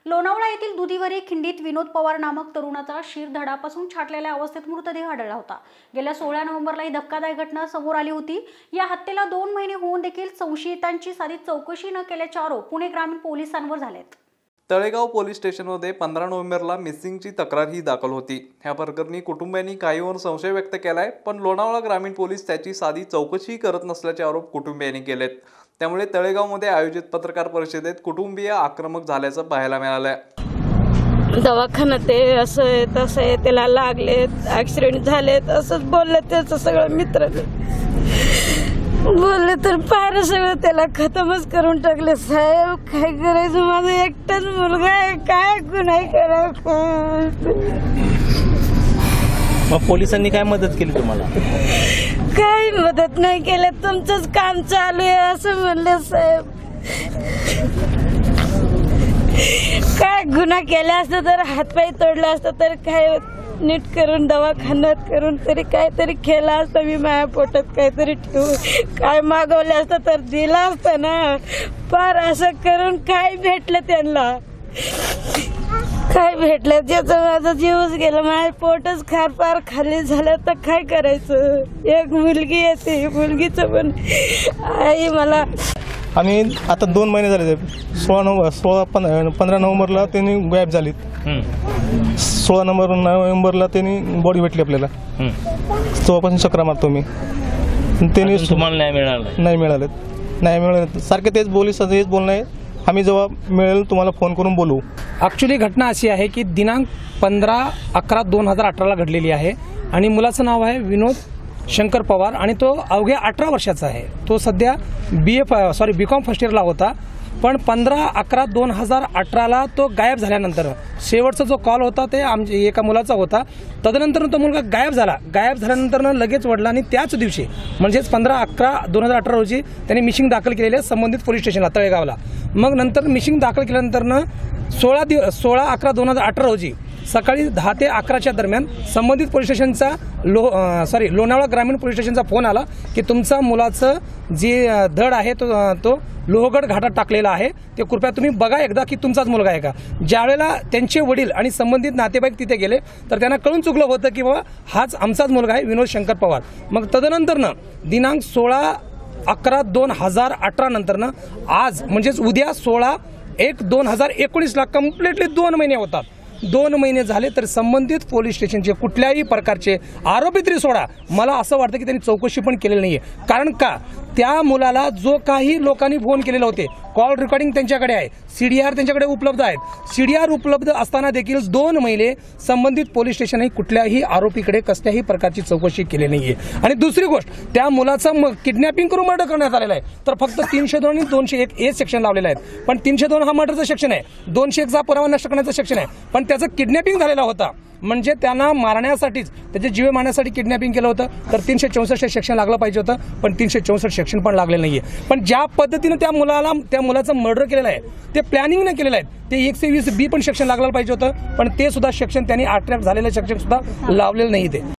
लोणावळा येथील दुधीवरी खिंडीत विनोद पवार नामक तरुणाचा शिरधडापासून छाटलेल्या अवस्थेत मृतदेह आढळला होता। गेल्या 16 नोव्हेंबरला ही धक्कादायक घटना समोर आली होती। या हत्येला 2 महिने होऊन देखील संशयितांची साधी चौकशी न केल्याचे आरोप पुणे ग्रामीण पोलिसांवर झालेत। तळेगाव पोलीस स्टेशनमध्ये 15 नोव्हेंबरला मिसिंगची तक्रारही दाखल होती। ह्या प्रकरणी कुटुंबियांनी काहीवर संशय व्यक्त केलाय, पण लोणावळा ग्रामीण पोलीस त्याची साधी चौकशी करत नसल्याचे आरोप कुटुंबियांनी केलेत। त्यामुळे तळेगावमध्ये आयोजित पत्रकार परिषदेत कुटुंबीय आक्रमक झाल्याचं पाहायला मिळालंय। दवाखान्यात ते असं आहे तसं आहे, त्याला लागलेत, ॲक्सिडेंट झालेत असंच बोलले। त्याचं सगळं मित्राने बोलले तर फार सगळं त्याला खतमच करून टाकले। साहेब काय करायचं, माझा एकटाच मुलगा आहे, काय गुन्हा करायचं। मग पोलिसांनी काय मदत केली तुम्हाला? काही मदत नाही केलं, तुमचंच काम चालू आहे असं म्हणले साहेब। काय गुन्हा केला असतं तर हातपाय तोडला असतं तर काय नीट करून दवाखान्यात करून तरी काहीतरी केला असतं। मी माझ्या पोटात काहीतरी ठेवून काय मागवलं असतं तर दिला असतं ना। फार असं करून काय भेटलं त्यांना, काय भेटलं ज्याचं माझा जीवच गेला। माझ्या पोटच फार खाली झालं तर काय करायचं। एक मुलगी येते, मुलगीचं पण आई मला। आणि आता 2 महिने झाले, 15 नोव्हेंबरला त्यांनी गायब झालीत। 16 नोव्हेंबरला त्यांनी बॉडी भेटली आपल्याला। तेव्हापासून चक्रा मारतो मी, त्यांनी तुम्हाला नाही मिळालं सारखे तेच पोलिसांचं हेच बोलणं आहे, आम्ही जेव्हा मिळेल तुम्हाला फोन करून बोलू। ॲक्च्युली घटना अशी आहे की दिनांक 15/11/2018ला घडलेली आहे आणि मुलाचं नाव आहे विनोद शंकर पवार आणि तो अवघ्या 18 वर्षाचा आहे। तो सध्या BCom फर्स्ट इयरला होता, पण 15/11/2018ला तो गायब झाल्यानंतर शेवटचा जो कॉल होता ते एका मुलाचा होता। तदनंतर तो मुलगा गायब झाल्यानंतर लगेच वडिलांनी त्याच दिवशी म्हणजेच 15/11/2018 रोजी त्यांनी मिसिंग दाखल केलेली आहे संबंधित पोलीस स्टेशनला तळेगावला। मग नंतर मिसिंग दाखल केल्यानंतर 16/11/2018 रोजी सकाळी 10 ते 11च्या दरम्यान संबंधित पोलीस स्टेशनचा लोणावळा ग्रामीण पोलीस स्टेशनचा फोन आला की तुमचा मुलाचं जे धड आहे तो लोहगड घाटात टाकलेला आहे, ते कृपया तुम्ही बघा एकदा की तुमचाच मुलगा आहे का। ज्यावेळेला त्यांचे वडील आणि संबंधित नातेवाईक तिथे गेले तर त्यांना कळून चुकलं होतं की बाबा हाच आमचाच मुलगा आहे विनोद शंकर पवार। मग तदनंतरनं दिनांक 16/11/2018 नंतरनं आज म्हणजेच उद्या 16/1/2019ला कम्प्लिटली 2 महिने होतात। 2 महिने झाले तर संबंधित पोलीस स्टेशनचे कुठल्याही प्रकारचे आरोपी तरी सोडा, मला असं वाटतं की त्यांनी चौकशी पण केलेली नाही आहे। कारण का त्या मुलाला जो काही लोकांनी फोन केलेले होते, कॉल रेकॉर्डिंग त्यांच्याकडे आहे, CDR त्यांच्याकडे उपलब्ध आहेत। CDR उपलब्ध असताना देखील 2 महिने संबंधित पोलीस स्टेशनही कुठल्याही आरोपीकडे कसल्याही प्रकारची चौकशी केली नाही आहे। आणि दुसरी गोष्ट, त्या मुलाचं किडनॅपिंग करून मर्डर करण्यात आलेला आहे, तर फक्त 302 आणि 201A सेक्शन लावलेला आहे। पण 302 हा मर्डरचा सेक्शन आहे, 201चा पुरावा नष्ट करण्याचा सेक्शन आहे, पण त्याचं किडनॅपिंग झालेला होता। म्हणजे त्यांना मारण्यासाठीच, त्याचे जीव मारण्यासाठी किडनॅपिंग केलं होतं, तर 364 सेक्शन लागलं पाहिजे होतं, पण 364 सेक्शन पण लागलेलं नाहीये। पण ज्या पद्धतीने त्या मुलाचं मर्डर केलेलं आहे ते प्लॅनिंगने केलेलं आहे, ते 120B पण सेक्शन लागलं पाहिजे होतं, पण ते सुद्धा सेक्शन त्यांनी अट्रॅक्ट झालेलं सेक्शन सुद्धा लावलेलं नाही ते।